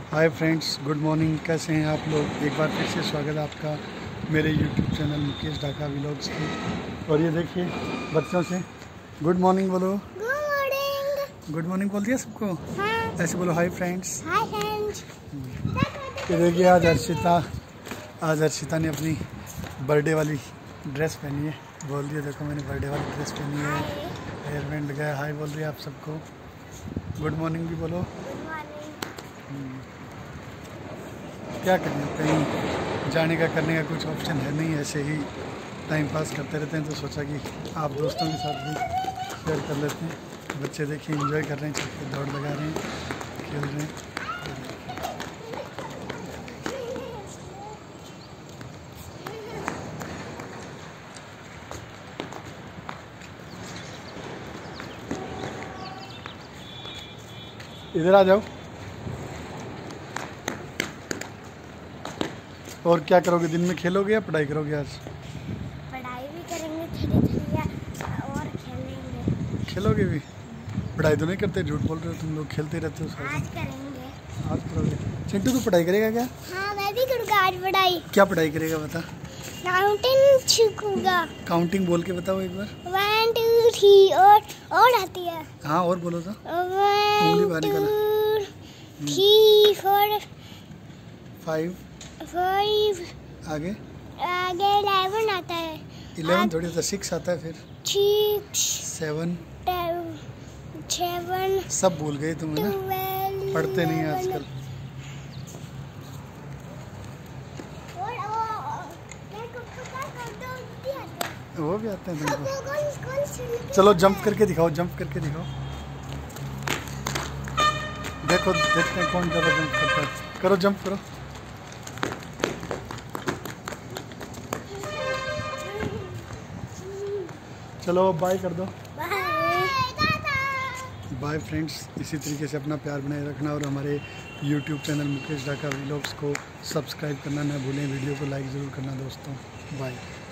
Hi friends, good morning. कैसे हैं आप लोग? एक बार फिर से स्वागत है आपका मेरे YouTube channel Mukesh Dhaka vlogs की। और ये देखिए बच्चों से गुड मॉर्निंग बोलो। Good morning. गुड मॉर्निंग बोल दिया सबको? हाँ। ऐसे बोलो हाय फ्रेंड्स। Hi friends. ये देखिए आज हर्षिता ने अपनी बर्थडे वाली ड्रेस पहनी है। बोल दिया देखो मैंने बर्थडे वाली ड्रेस पहनी है, हेयर बैंड लगाया। हाय बोल रही है आप सबको। गुड मॉर्निंग भी बोलो। क्या करें, कहीं जाने का करने का कुछ ऑप्शन है नहीं, ऐसे ही टाइम पास करते रहते हैं। तो सोचा कि आप दोस्तों के साथ भी शेयर कर लेते हैं। बच्चे देखिए एंजॉय कर रहे हैं, छत पे दौड़ लगा रहे हैं, खेल रहे हैं। इधर आ जाओ। और क्या करोगे, दिन में खेलोगे या पढ़ाई करोगे? आज पढ़ाई भी करेंगे थोड़ी और खेलेंगे। खेलोगे भी? पढ़ाई तो नहीं करते, झूठ बोल रहे हो तुम लोग, खेलते रहते हो सारा। आज करेंगे। आज करोगे? चिंटू तू पढ़ाई करेगा क्या? हाँ मैं भी करूँगा आज पढ़ाई। क्या पढ़ाई करेगा बता? काउंटिंग सीखूंगा। काउंटिंग बोल के बताओ एक बार। 1 2 3 और आती है। हाँ और बोलो तो। 1 2 3 4 5 5 आगे 11 आता है। 11 थोड़ी सा 6 आता है, फिर 6 7 7 सब भूल गए तुम, है ना? 12 पढ़ते नहीं है आजकल। वो भी आते हैं तुमको? चलो जंप करके दिखाओ, जंप करके दिखाओ। देखो देखते हैं कौन ज़्यादा जंप करता है। करो जंप करो। चलो बाय कर दो। Bye friends. इसी तरीके से अपना प्यार बनाए रखना और हमारे YouTube channel Mukesh Dhaka vlogs को सब्सक्राइब करना ना भूलें। वीडियो को लाइक ज़रूर करना दोस्तों। बाय।